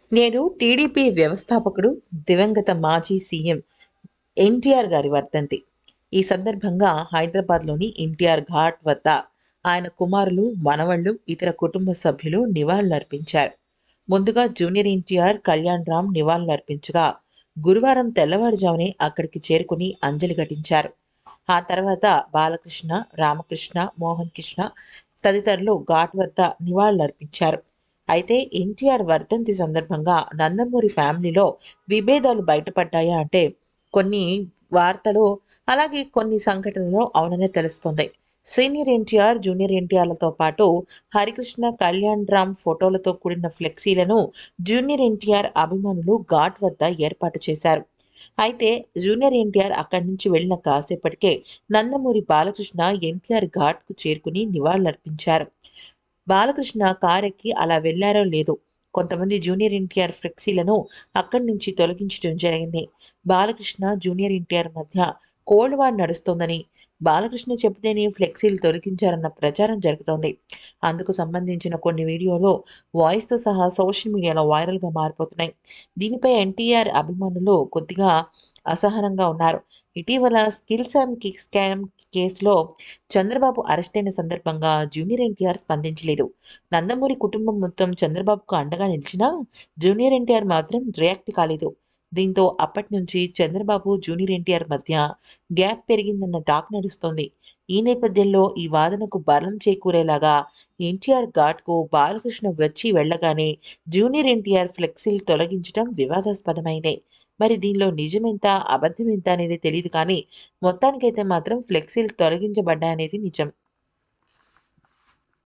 నేడు టీడీపీ వ్యవస్థాపకుడు, దివంగత మాజీ సీఎం ఎన్టీఆర్ గారి వర్ధంతి. ఈ సందర్భంగా హైదరాబాద్లోని ఎన్టీఆర్ ఘాట్ వద్ద ఆయన కుమారులు, మనవళ్లు, ఇతర కుటుంబ సభ్యులు నివాళులర్పించారు. ముందుగా జూనియర్ ఎన్టీఆర్, కళ్యాణ్ రామ్ నివాళులర్పించగా, గురువారం తెల్లవారుజామునే అక్కడికి చేరుకుని అంజలి ఘటించారు. ఆ తర్వాత బాలకృష్ణ, రామకృష్ణ, మోహన్ కృష్ణ తదితరులు ఘాట్ వద్ద నివాళులర్పించారు. అయితే ఎన్టీఆర్ వర్ధంతి సందర్భంగా నందమూరి ఫ్యామిలీలో విభేదాలు బయటపడ్డాయా అంటే కొన్ని వార్తలు, అలాగే కొన్ని సంఘటనలు అవుననే తెలుస్తుంది. సీనియర్ ఎన్టీఆర్, జూనియర్ ఎన్టీఆర్లతో పాటు హరికృష్ణ, కళ్యాణ్ రామ్ ఫోటోలతో కూడిన ఫ్లెక్సీలను జూనియర్ ఎన్టీఆర్ అభిమానులు ఘాట్ వద్ద ఏర్పాటు చేశారు. అయితే జూనియర్ ఎన్టీఆర్ అక్కడి నుంచి వెళ్లిన కాసేపటికే నందమూరి బాలకృష్ణ ఎన్టీఆర్ ఘాట్కు చేరుకుని నివాళులర్పించారు. బాలకృష్ణ కారెక్కి అలా వెళ్లారో లేదో కొంతమంది జూనియర్ ఎన్టీఆర్ ఫ్లెక్సీలను అక్కడి నుంచి తొలగించడం జరిగింది. బాలకృష్ణ, జూనియర్ ఎన్టీఆర్ మధ్య కోల్డ్ వార్ నడుస్తోందని, బాలకృష్ణ చెబితేనే ఫ్లెక్సీలు తొలగించారన్న ప్రచారం జరుగుతోంది. అందుకు సంబంధించిన కొన్ని వీడియోలు వాయిస్తో సహా సోషల్ మీడియాలో వైరల్గా మారిపోతున్నాయి. దీనిపై ఎన్టీఆర్ అభిమానులు కొద్దిగా అసహనంగా ఉన్నారు. ఇటీవల స్కామ్ కేసులో చంద్రబాబు అరెస్ట్ అయిన సందర్భంగా జూనియర్ ఎన్టీఆర్ స్పందించలేదు. నందమూరి కుటుంబం మొత్తం చంద్రబాబుకు అండగా నిలిచినా జూనియర్ ఎన్టీఆర్ మాత్రం రియాక్ట్ కాలేదు. దీంతో అప్పటి నుంచి చంద్రబాబు, జూనియర్ ఎన్టీఆర్ మధ్య గ్యాప్ పెరిగిందన్న టాక్ నడుస్తోంది. ఈ నేపథ్యంలో ఈ వాదనకు బలం చేకూరేలాగా ఎన్టీఆర్ ఘాట్కు బాలకృష్ణ వచ్చి వెళ్లగానే జూనియర్ ఎన్టీఆర్ ఫ్లెక్సీలు తొలగించడం వివాదాస్పదమైందే. మరి దీనిలో నిజమెంత, అబద్ధమెంత అనేది తెలియదు కానీ మొత్తానికైతే మాత్రం ఫ్లెక్సీలు తొలగించబడ్డాయనేది నిజం.